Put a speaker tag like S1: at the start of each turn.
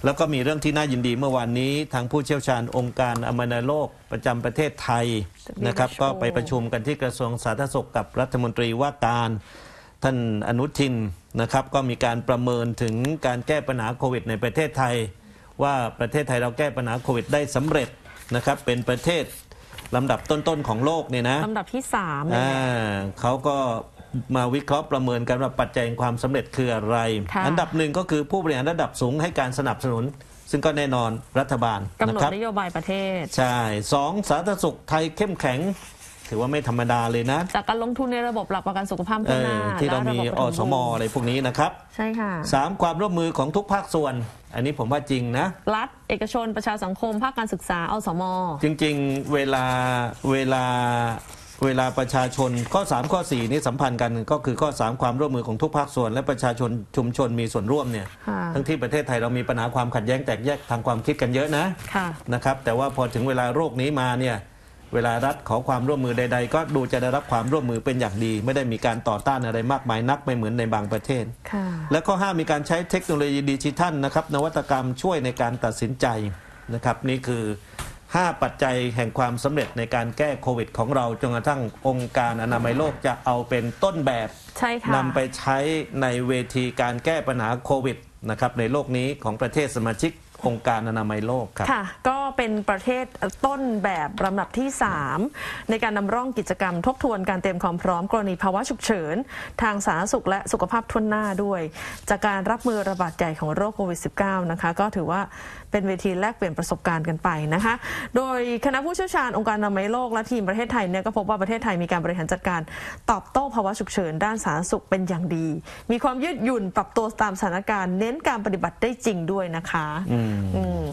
S1: แล้วก็มีเรื่องที่น่ายินดีเมื่อวานนี้ทางผู้เชี่ยวชาญองค์การอนามัยโลกประจำประเทศไทยนะครับก็ไปประชุมกันที่กระทรวงสาธารณสุขกับรัฐมนตรีว่าการท่านอนุทินนะครับก็มีการประเมินถึงการแก้ปัญหาโควิดในประเทศไทยว่าประเทศไทยเราแก้ปัญหาโควิดได้สำเร็จนะครับเป็นประเทศลำดับต้นๆของโลกเนี่ยนะ
S2: ลำดับที่3
S1: เขาก็มาวิเคราะห์ประเมินกันว่าปัจจัยความสำเร็จคืออะไรอันดับหนึ่งก็คือผู้บริหารระดับสูงให้การสนับสนุนซึ่งก็แน่นอนรัฐบาล
S2: กำหนดนโยบายประเทศ
S1: ใช่2สาธารณสุขไทยเข้มแข็งถือว่าไม่ธรรมดาเลยนะ
S2: จากการลงทุนในระบบหลักประกันสุขภาพทั่วหน้า
S1: ที่เรามีอสม.อะไรพวกนี้นะครับ
S2: ใช่ค่ะ
S1: 3ความร่วมมือของทุกภาคส่วนอันนี้ผมว่าจริงนะ
S2: รัฐเอกชนประชาสังคมภาคการศึกษาอสม.
S1: จริงๆเวลาประชาชนข้อ3ข้อ4นี้สัมพันธ์กันก็คือข้อ3ความร่วมมือของทุกภาคส่วนและประชาชนชุมชนมีส่วนร่วมเนี่ยทั้งที่ประเทศไทยเรามีปัญหาความขัดแย้งแตกแยกทางความคิดกันเยอะนะครับแต่ว่าพอถึงเวลาโรคนี้มาเนี่ยเวลารัฐขอความร่วมมือใดๆก็ดูจะได้รับความร่วมมือเป็นอย่างดีไม่ได้มีการต่อต้านอะไรมากมายนักไม่เหมือนในบางประเทศและข้อ5มีการใช้เทคโนโลยีดิจิทัลนะครับนวัตกรรมช่วยในการตัดสินใจนะครับนี่คือ5ปัจจัยแห่งความสำเร็จในการแก้โควิดของเราจนกระทั่งองค์การอนามัยโลกจะเอาเป็นต้นแบบนำไปใช้ในเวทีการแก้ปัญหาโควิดนะครับในโลกนี้ของประเทศสมาชิกองค์การอนามัยโลกครับ
S2: ค่ะก็เป็นประเทศต้นแบบลำดับที่3ในการนำร่องกิจกรรมทบทวนการเตรียมความพร้อมกรณีภาวะฉุกเฉินทางสาธารณสุขและสุขภาพทั่วหน้าด้วยจากการรับมือระบาดใหญ่ของโรคโควิด -19 นะคะก็ถือว่าเป็นเวทีแลกเปลี่ยนประสบการณ์กันไปนะคะโดยคณะผู้เชี่ยวชาญองค์การอนามัยโลกและทีมประเทศไทยเนี่ยก็พบว่าประเทศไทยมีการบริหารจัดการตอบโต้ภาวะฉุกเฉินด้านสาธารณสุขเป็นอย่างดีมีความยืดหยุ่นปรับตัวตามสถานการณ์เน้นการปฏิบัติได้จริงด้วยนะคะ